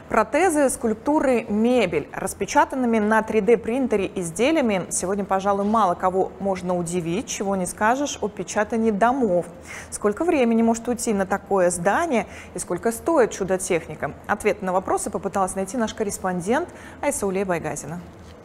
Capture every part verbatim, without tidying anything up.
Протезы, скульптуры, мебель. Распечатанными на три дэ принтере изделиями сегодня, пожалуй, мало кого можно удивить, чего не скажешь о печатании домов. Сколько времени может уйти на такое здание и сколько стоит чудо-техника? Ответ на вопросы попыталась найти наш корреспондент Айсауле Байгазина.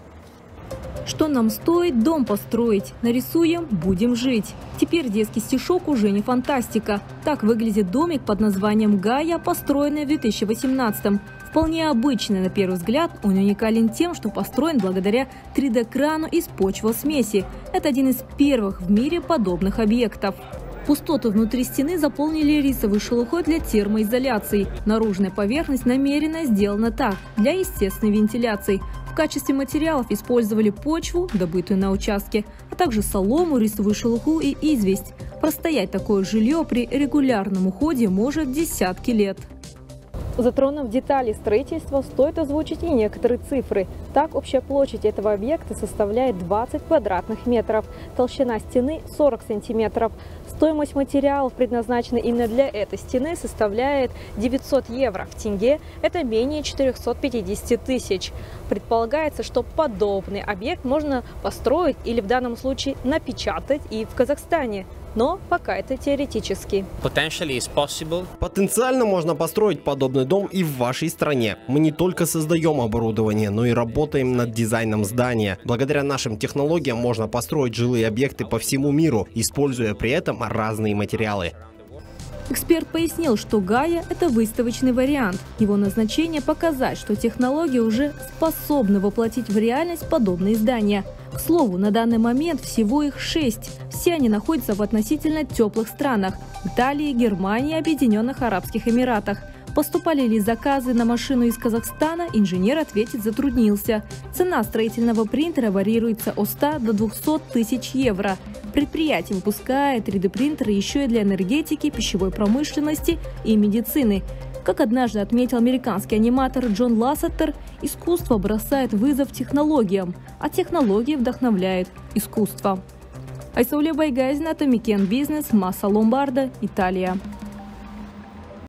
Что нам стоит дом построить? Нарисуем – будем жить. Теперь детский стишок уже не фантастика. Так выглядит домик под названием «Гая», построенный в две тысячи восемнадцатом. Вполне обычный на первый взгляд, он уникален тем, что построен благодаря три дэ-крану из почвосмеси. Это один из первых в мире подобных объектов. Пустоту внутри стены заполнили рисовой шелухой для термоизоляции. Наружная поверхность намеренно сделана так, для естественной вентиляции. В качестве материалов использовали почву, добытую на участке, а также солому, рисовую шелуху и известь. Простоять такое жилье при регулярном уходе может десятки лет. Затронув детали строительства, стоит озвучить и некоторые цифры. Так, общая площадь этого объекта составляет двадцать квадратных метров, толщина стены сорок сантиметров. Стоимость материалов, предназначенной именно для этой стены, составляет девятьсот евро. В тенге это менее четырёхсот пятидесяти тысяч. Предполагается, что подобный объект можно построить или в данном случае напечатать и в Казахстане. Но пока это теоретически. Потенциально можно построить подобный дом и в вашей стране. Мы не только создаем оборудование, но и работаем над дизайном здания. Благодаря нашим технологиям можно построить жилые объекты по всему миру, используя при этом разные материалы. Эксперт пояснил, что «Гая» – это выставочный вариант. Его назначение – показать, что технологии уже способны воплотить в реальность подобные здания. К слову, на данный момент всего их шесть. Все они находятся в относительно теплых странах – Италии, Германии, Объединенных Арабских Эмиратах. Поступали ли заказы на машину из Казахстана, инженер ответить затруднился. Цена строительного принтера варьируется от ста до двухсот тысяч евро. Предприятие выпускает три дэ-принтеры еще и для энергетики, пищевой промышленности и медицины. Как однажды отметил американский аниматор Джон Лассетер, искусство бросает вызов технологиям, а технологии вдохновляют искусство. Айсауле Байгазина, Томикен Бизнес, Масса Ломбарда, Италия.